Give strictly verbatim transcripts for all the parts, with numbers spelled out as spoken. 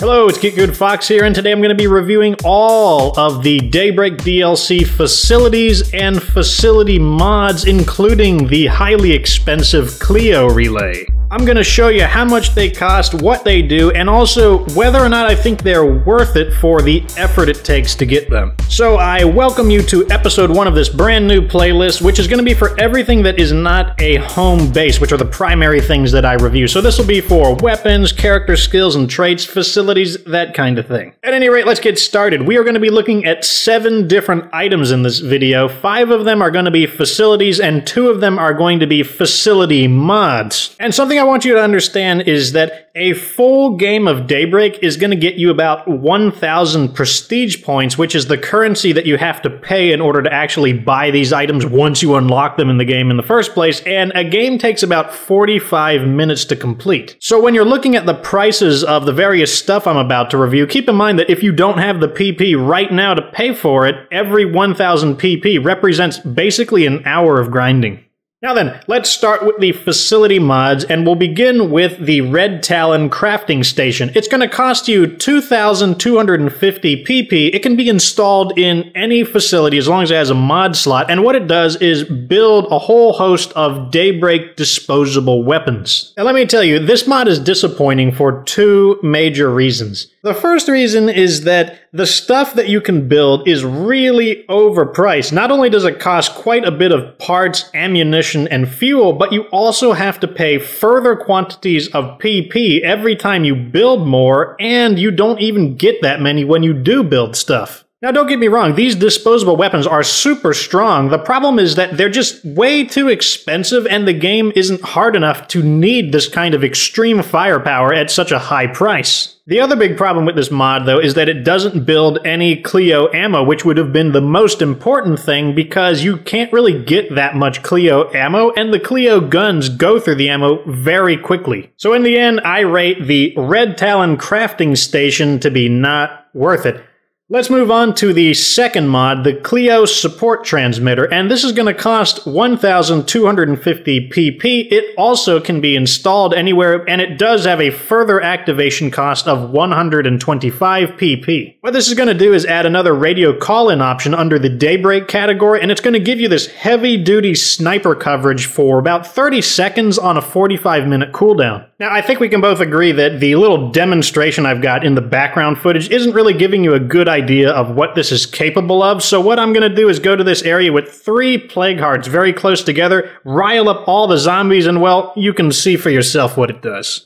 Hello, it's Get Good Fox here, and today I'm going to be reviewing all of the Daybreak D L C facilities and facility mods, including the highly expensive C L E O Relay. I'm going to show you how much they cost, what they do, and also whether or not I think they're worth it for the effort it takes to get them. So I welcome you to episode one of this brand new playlist, which is going to be for everything that is not a home base, which are the primary things that I review. So this will be for weapons, character skills and traits, facilities, that kind of thing. At any rate, let's get started. We are going to be looking at seven different items in this video. Five of them are going to be facilities, and two of them are going to be facility mods. And something I want you to understand is that a full game of Daybreak is going to get you about one thousand prestige points, which is the currency that you have to pay in order to actually buy these items once you unlock them in the game in the first place, and a game takes about forty-five minutes to complete. So when you're looking at the prices of the various stuff I'm about to review, keep in mind that if you don't have the P P right now to pay for it, every one thousand P P represents basically an hour of grinding. Now then, let's start with the facility mods, and we'll begin with the Red Talon crafting station. It's going to cost you two thousand two hundred fifty P P. It can be installed in any facility as long as it has a mod slot, and what it does is build a whole host of Daybreak disposable weapons. Now let me tell you, this mod is disappointing for two major reasons. The first reason is that the stuff that you can build is really overpriced. Not only does it cost quite a bit of parts, ammunition, and fuel, but you also have to pay further quantities of P P every time you build more, and you don't even get that many when you do build stuff. Now don't get me wrong, these disposable weapons are super strong. The problem is that they're just way too expensive, and the game isn't hard enough to need this kind of extreme firepower at such a high price. The other big problem with this mod, though, is that it doesn't build any C L E O ammo, which would have been the most important thing, because you can't really get that much C L E O ammo, and the C L E O guns go through the ammo very quickly. So in the end, I rate the Red Talon crafting station to be not worth it. Let's move on to the second mod, the C L E O support transmitter, and this is going to cost one thousand two hundred fifty P P. It also can be installed anywhere, and it does have a further activation cost of one hundred twenty-five P P. What this is going to do is add another radio call-in option under the Daybreak category, and it's going to give you this heavy-duty sniper coverage for about thirty seconds on a forty-five minute cooldown. Now, I think we can both agree that the little demonstration I've got in the background footage isn't really giving you a good idea of what this is capable of, so what I'm going to do is go to this area with three plague hearts very close together, rile up all the zombies, and well, you can see for yourself what it does.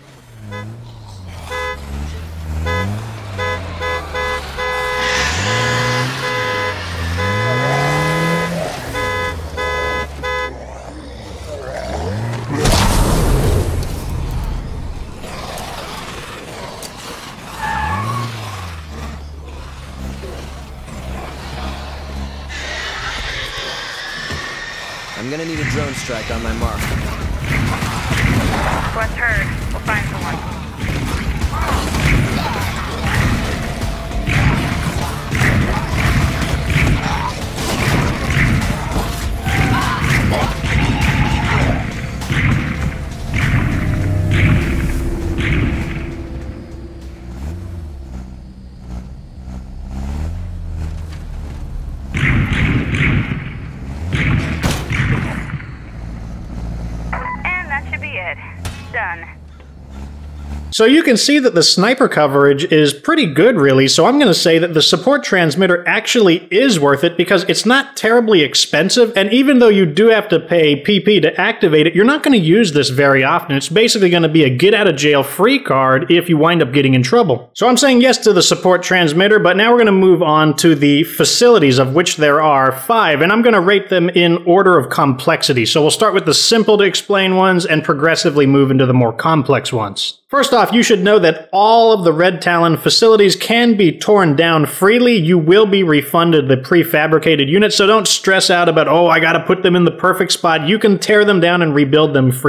I'm gonna need a drone strike on my mark. Quest heard. We'll find someone. Done. So you can see that the sniper coverage is pretty good, really, so I'm going to say that the support transmitter actually is worth it because it's not terribly expensive, and even though you do have to pay P P to activate it, you're not going to use this very often. It's basically going to be a get-out-of-jail-free card if you wind up getting in trouble. So I'm saying yes to the support transmitter, but now we're going to move on to the facilities, of which there are five, and I'm going to rate them in order of complexity. So we'll start with the simple-to-explain ones and progressively move into the more complex ones. First off, you should know that all of the Red Talon facilities can be torn down freely. You will be refunded the prefabricated units, so don't stress out about, oh, I gotta put them in the perfect spot. You can tear them down and rebuild them freely.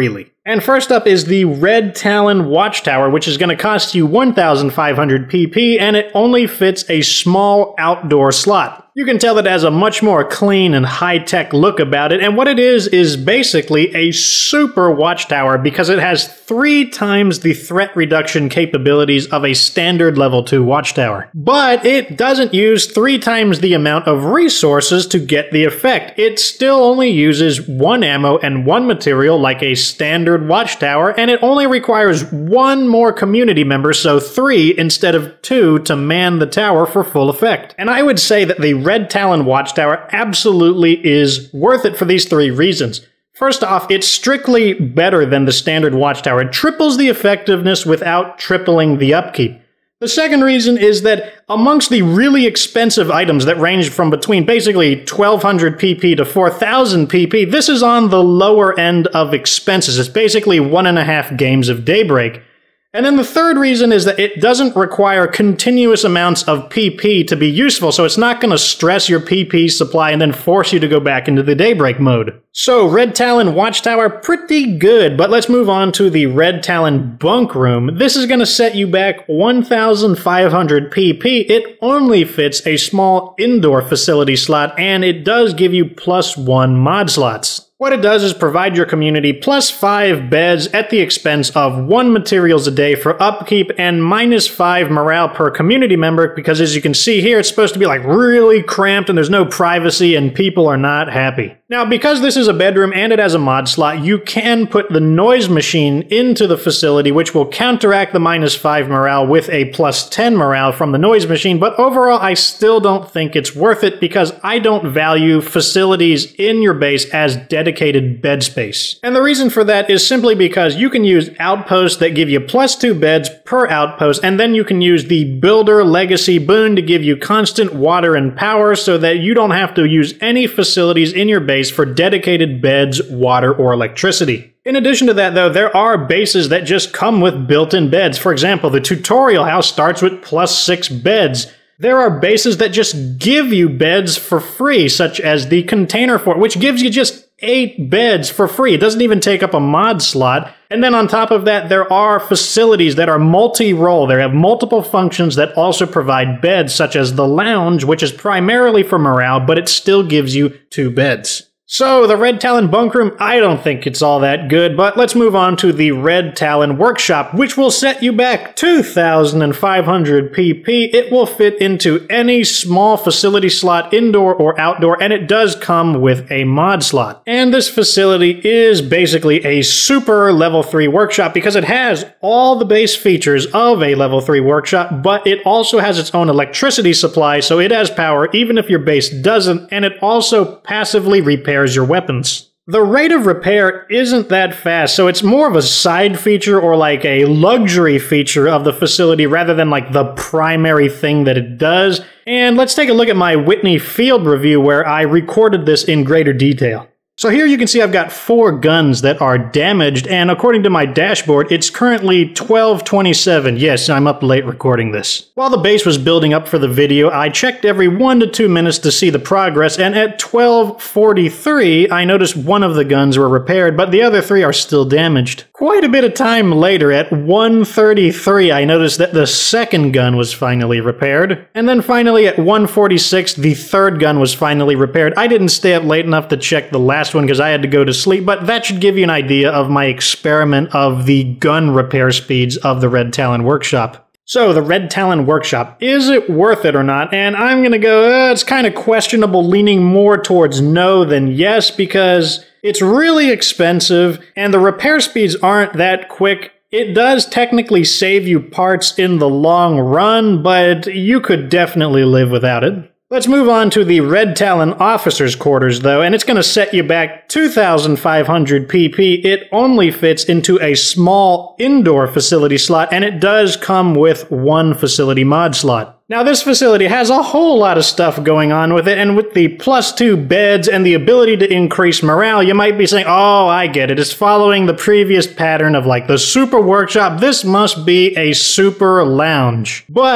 And first up is the Red Talon Watchtower, which is going to cost you one thousand five hundred P P, and it only fits a small outdoor slot. You can tell that it has a much more clean and high-tech look about it, and what it is is basically a super watchtower because it has three times the threat reduction capabilities of a standard level two watchtower. But it doesn't use three times the amount of resources to get the effect. It still only uses one ammo and one material like a standard watchtower, and it only requires one more community member, so three instead of two, to man the tower for full effect. And I would say that the Red Talon Watchtower absolutely is worth it for these three reasons. First off, it's strictly better than the standard Watchtower. It triples the effectiveness without tripling the upkeep. The second reason is that amongst the really expensive items that range from between basically twelve hundred P P to four thousand P P, this is on the lower end of expenses. It's basically one and a half games of Daybreak. And then the third reason is that it doesn't require continuous amounts of P P to be useful, so it's not going to stress your P P supply and then force you to go back into the Daybreak mode. So, Red Talon Watchtower, pretty good, but let's move on to the Red Talon Bunkroom. This is going to set you back one thousand five hundred P P. It only fits a small indoor facility slot, and it does give you plus one mod slots. What it does is provide your community plus five beds at the expense of one materials a day for upkeep and minus five morale per community member, because as you can see here, it's supposed to be like really cramped and there's no privacy and people are not happy. Now, because this is a bedroom and it has a mod slot, you can put the noise machine into the facility, which will counteract the minus five morale with a plus ten morale from the noise machine, but overall, I still don't think it's worth it because I don't value facilities in your base as dedicated dedicated bed space. And the reason for that is simply because you can use outposts that give you plus two beds per outpost, and then you can use the Builder Legacy boon to give you constant water and power so that you don't have to use any facilities in your base for dedicated beds, water, or electricity. In addition to that, though, there are bases that just come with built-in beds. For example, the tutorial house starts with plus six beds. There are bases that just give you beds for free, such as the Container Fort, which gives you just eight beds for free. It doesn't even take up a mod slot. And then on top of that, there are facilities that are multi-role. They have multiple functions that also provide beds, such as the Lounge, which is primarily for morale, but it still gives you two beds. So, the Red Talon Bunkroom, I don't think it's all that good, but let's move on to the Red Talon Workshop, which will set you back two thousand five hundred P P. It will fit into any small facility slot, indoor or outdoor, and it does come with a mod slot. And this facility is basically a super level three workshop because it has all the base features of a level three workshop, but it also has its own electricity supply, so it has power even if your base doesn't, and it also passively repairs your weapons. The rate of repair isn't that fast, so it's more of a side feature or like a luxury feature of the facility rather than like the primary thing that it does. And let's take a look at my Whitney Field review where I recorded this in greater detail. So here you can see I've got four guns that are damaged, and according to my dashboard, it's currently twelve twenty-seven. Yes, I'm up late recording this. While the base was building up for the video, I checked every one to two minutes to see the progress, and at twelve forty-three, I noticed one of the guns were repaired, but the other three are still damaged. Quite a bit of time later, at one thirty-three, I noticed that the second gun was finally repaired. And then finally, at one forty-six, the third gun was finally repaired. I didn't stay up late enough to check the last one because I had to go to sleep, but that should give you an idea of my experiment of the gun repair speeds of the Red Talon Workshop. So, the Red Talon Workshop, is it worth it or not? And I'm gonna go, uh, it's kind of questionable, leaning more towards no than yes, because it's really expensive, and the repair speeds aren't that quick. It does technically save you parts in the long run, but you could definitely live without it. Let's move on to the Red Talon Officers' Quarters, though, and it's going to set you back two thousand five hundred P P. It only fits into a small indoor facility slot, and it does come with one facility mod slot. Now, this facility has a whole lot of stuff going on with it, and with the plus two beds and the ability to increase morale, you might be saying, oh, I get it. It's following the previous pattern of like the super workshop. This must be a super lounge. But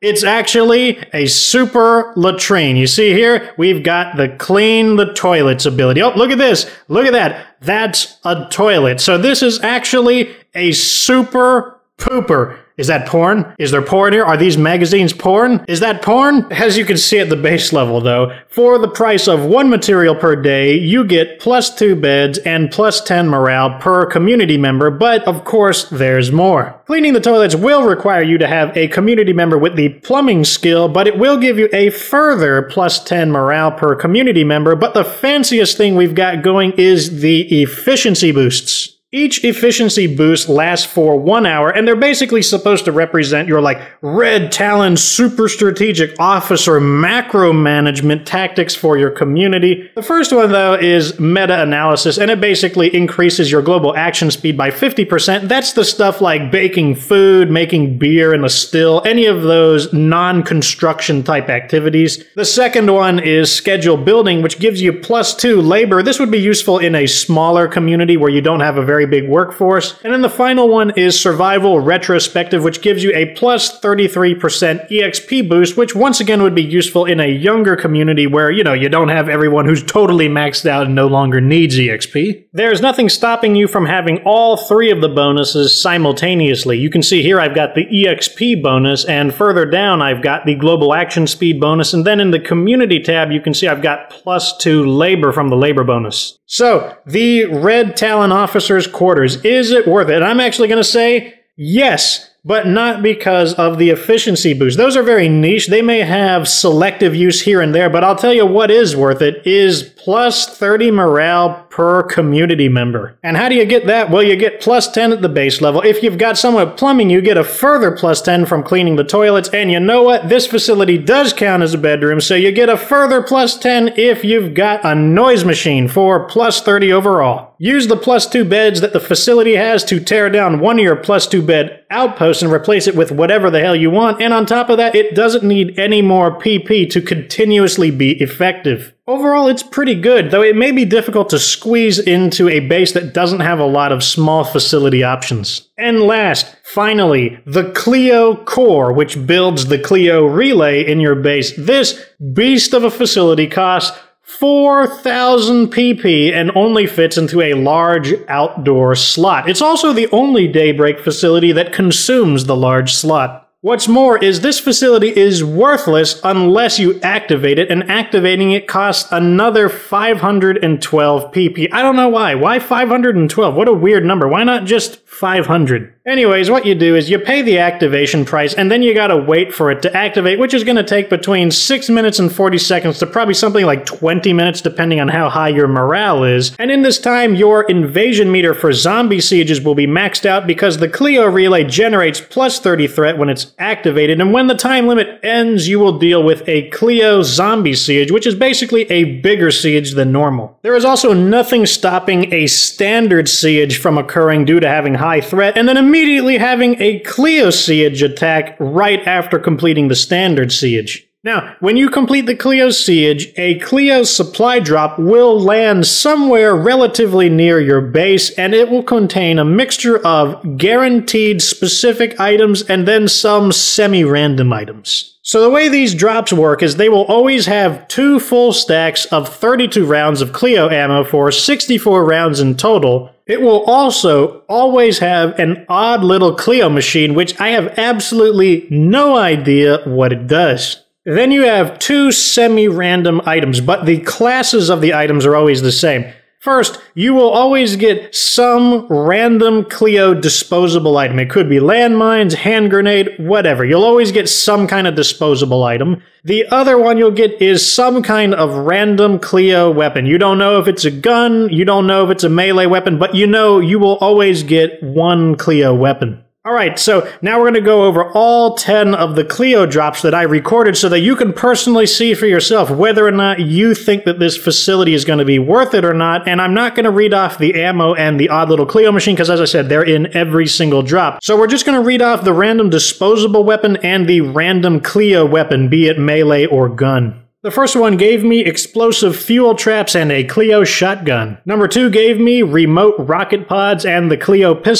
It's actually a super latrine. You see here, we've got the clean the toilets ability. Oh, look at this. Look at that. That's a toilet. So this is actually a super pooper. Is that porn? Is there porn here? Are these magazines porn? Is that porn? As you can see at the base level though, for the price of one material per day, you get plus two beds and plus ten morale per community member, but of course there's more. Cleaning the toilets will require you to have a community member with the plumbing skill, but it will give you a further plus ten morale per community member, but the fanciest thing we've got going is the efficiency boosts. Each efficiency boost lasts for one hour, and they're basically supposed to represent your, like, red Talon super strategic officer macro management tactics for your community. The first one, though, is meta-analysis, and it basically increases your global action speed by fifty percent. That's the stuff like baking food, making beer in a still, any of those non-construction type activities. The second one is schedule building, which gives you plus two labor. This would be useful in a smaller community where you don't have a very big workforce. And then the final one is survival retrospective, which gives you a plus thirty-three percent E X P boost, which once again would be useful in a younger community where, you know, you don't have everyone who's totally maxed out and no longer needs E X P. There's nothing stopping you from having all three of the bonuses simultaneously. You can see here I've got the E X P bonus, and further down I've got the global action speed bonus, and then in the community tab you can see I've got plus two labor from the labor bonus. So, the Red Talon Officer's Quarters, is it worth it? I'm actually going to say yes, but not because of the efficiency boost. Those are very niche. They may have selective use here and there, but I'll tell you what is worth it is plus thirty morale per community member. And how do you get that? Well, you get plus ten at the base level. If you've got someone with plumbing, you get a further plus ten from cleaning the toilets. And you know what? This facility does count as a bedroom, so you get a further plus ten if you've got a noise machine for plus thirty overall. Use the plus two beds that the facility has to tear down one of your plus two bed outposts and replace it with whatever the hell you want. And on top of that, it doesn't need any more P P to continuously be effective. Overall, it's pretty good, though it may be difficult to squeeze into a base that doesn't have a lot of small facility options. And last, finally, the C L E O Core, which builds the C L E O Relay in your base. This beast of a facility costs four thousand P P and only fits into a large outdoor slot. It's also the only Daybreak facility that consumes the large slot. What's more is this facility is worthless unless you activate it, and activating it costs another five hundred twelve P P. I don't know why. Why five hundred twelve? What a weird number. Why not just five hundred? Anyways, what you do is you pay the activation price, and then you gotta wait for it to activate, which is gonna take between six minutes and forty seconds to probably something like twenty minutes, depending on how high your morale is. And in this time, your invasion meter for zombie sieges will be maxed out because the C L E O Relay generates plus thirty threat when it's activated, and when the time limit ends, you will deal with a C L E O zombie siege, which is basically a bigger siege than normal. There is also nothing stopping a standard siege from occurring due to having high threat, and then immediately having a C L E O siege attack right after completing the standard siege. Now, when you complete the C L E O siege, a C L E O supply drop will land somewhere relatively near your base, and it will contain a mixture of guaranteed specific items and then some semi-random items. So the way these drops work is they will always have two full stacks of thirty-two rounds of C L E O ammo for sixty-four rounds in total. It will also always have an odd little C L E O machine, which I have absolutely no idea what it does. Then you have two semi-random items, but the classes of the items are always the same. First, you will always get some random C L E O disposable item. It could be landmines, hand grenade, whatever. You'll always get some kind of disposable item. The other one you'll get is some kind of random C L E O weapon. You don't know if it's a gun, you don't know if it's a melee weapon, but you know you will always get one C L E O weapon. Alright, so now we're going to go over all ten of the C L E O drops that I recorded so that you can personally see for yourself whether or not you think that this facility is going to be worth it or not, and I'm not going to read off the ammo and the odd little C L E O machine because, as I said, they're in every single drop. So we're just going to read off the random disposable weapon and the random C L E O weapon, be it melee or gun. The first one gave me explosive fuel traps and a C L E O shotgun. Number two gave me remote rocket pods and the C L E O pistol.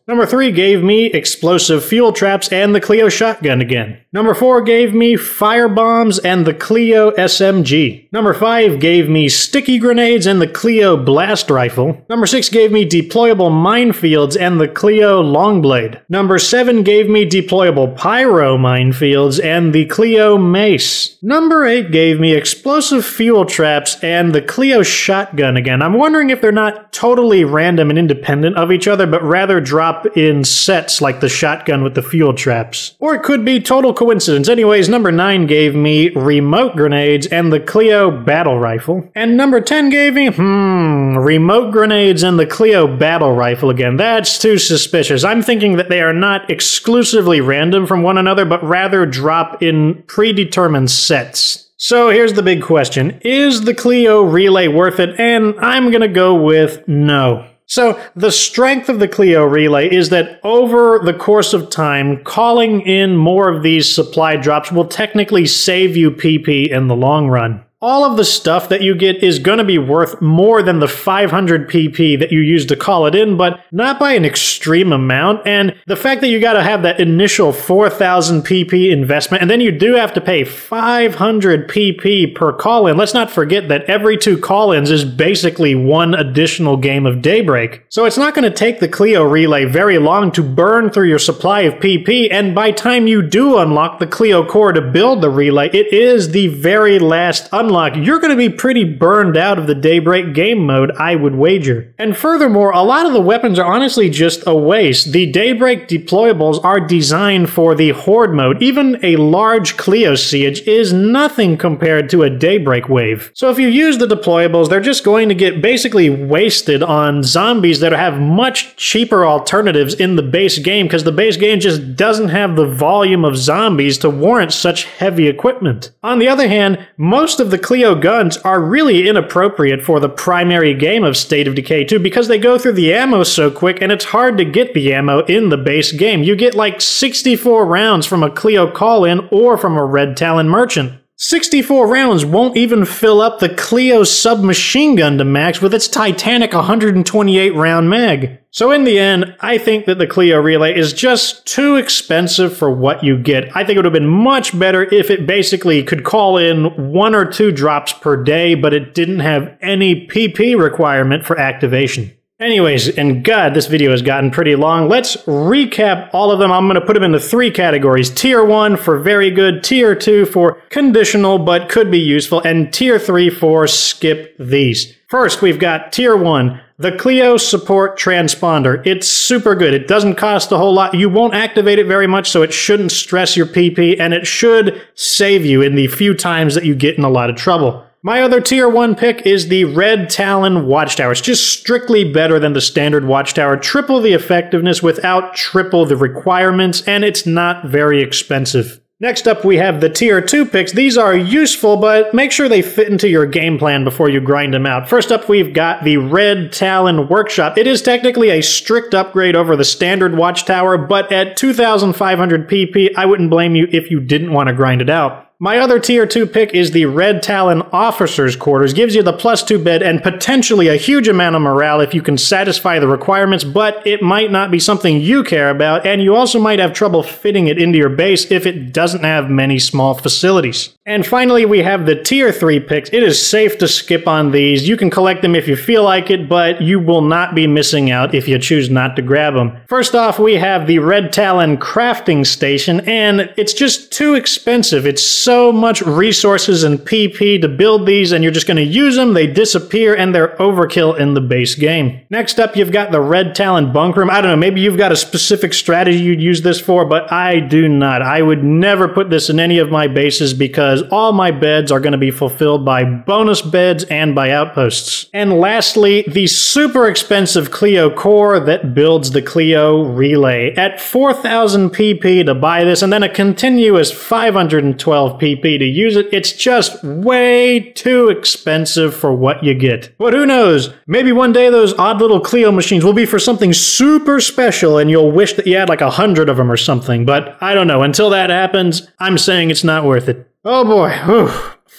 Number three gave me explosive fuel traps and the CLEO shotgun again. Number four gave me fire bombs and the CLEO S M G. Number five gave me sticky grenades and the CLEO blast rifle. Number six gave me deployable minefields and the CLEO longblade. Number seven gave me deployable pyro minefields and the CLEO mace. Number eight gave me explosive fuel traps and the CLEO shotgun again. I'm wondering if they're not totally random and independent of each other, but rather drop in sets like the shotgun with the fuel traps. Or it could be total coincidence. Anyways, number nine gave me remote grenades and the CLEO battle rifle. And number ten gave me, hmm, remote grenades and the CLEO battle rifle again. That's too suspicious. I'm thinking that they are not exclusively random from one another, but rather drop in predetermined sets. So here's the big question. Is the CLEO Relay worth it? And I'm gonna go with no. So the strength of the CLEO Relay is that over the course of time, calling in more of these supply drops will technically save you P P in the long run. All of the stuff that you get is going to be worth more than the five hundred P P that you use to call it in, but not by an extreme amount. And the fact that you got to have that initial four thousand P P investment, and then you do have to pay five hundred P P per call-in. Let's not forget that every two call-ins is basically one additional game of Daybreak. So it's not going to take the CLEO Relay very long to burn through your supply of P P, and by time you do unlock the CLEO Core to build the Relay, it is the very last unlock. Unlock, you're going to be pretty burned out of the Daybreak game mode, I would wager. And furthermore, a lot of the weapons are honestly just a waste. The Daybreak deployables are designed for the Horde mode. Even a large CLEO siege is nothing compared to a Daybreak wave. So if you use the deployables, they're just going to get basically wasted on zombies that have much cheaper alternatives in the base game, because the base game just doesn't have the volume of zombies to warrant such heavy equipment. On the other hand, most of the CLEO guns are really inappropriate for the primary game of State of Decay two because they go through the ammo so quick and it's hard to get the ammo in the base game. You get like sixty-four rounds from a CLEO call-in or from a Red Talon merchant. sixty-four rounds won't even fill up the CLEO submachine gun to max with its titanic one hundred twenty-eight round mag. So in the end, I think that the CLEO Relay is just too expensive for what you get. I think it would have been much better if it basically could call in one or two drops per day, but it didn't have any P P requirement for activation. Anyways, and God, this video has gotten pretty long. Let's recap all of them. I'm going to put them into three categories. Tier one for very good, Tier two for conditional but could be useful, and Tier three for skip these. First, we've got Tier one, the CLEO Support Transponder. It's super good. It doesn't cost a whole lot. You won't activate it very much, so it shouldn't stress your P P, and it should save you in the few times that you get in a lot of trouble. My other Tier one pick is the Red Talon Watchtower. It's just strictly better than the standard Watchtower. Triple the effectiveness without triple the requirements, and it's not very expensive. Next up, we have the Tier two picks. These are useful, but make sure they fit into your game plan before you grind them out. First up, we've got the Red Talon Workshop. It is technically a strict upgrade over the standard Watchtower, but at two thousand five hundred P P, I wouldn't blame you if you didn't want to grind it out. My other Tier two pick is the Red Talon Officers' Quarters. Gives you the plus two bed and potentially a huge amount of morale if you can satisfy the requirements, but it might not be something you care about, and you also might have trouble fitting it into your base if it doesn't have many small facilities. And finally, we have the Tier three picks. It is safe to skip on these. You can collect them if you feel like it, but you will not be missing out if you choose not to grab them. First off, we have the Red Talon Crafting Station, and it's just too expensive. It's so much resources and P P to build these, and you're just going to use them, they disappear, and they're overkill in the base game. Next up, you've got the Red Talon Bunkroom. I don't know, maybe you've got a specific strategy you'd use this for, but I do not. I would never put this in any of my bases because all my beds are going to be fulfilled by bonus beds and by outposts. And lastly, the super expensive CLEO Core that builds the CLEO Relay. At four thousand P P to buy this, and then a continuous five hundred twelve P P to use it, it's just way too expensive for what you get. But who knows? Maybe one day those odd little CLEO machines will be for something super special and you'll wish that you had like a hundred of them or something. But I don't know. Until that happens, I'm saying it's not worth it. Oh boy. Whew.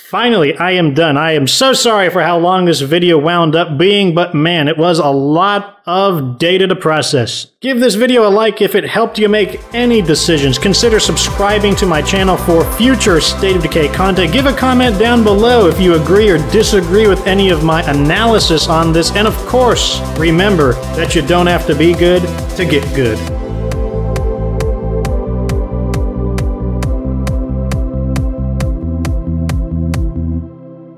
Finally, I am done. I am so sorry for how long this video wound up being, but man, it was a lot of data to process. Give this video a like if it helped you make any decisions. Consider subscribing to my channel for future State of Decay content. Give a comment down below if you agree or disagree with any of my analysis on this. And of course, remember that you don't have to be good to get good.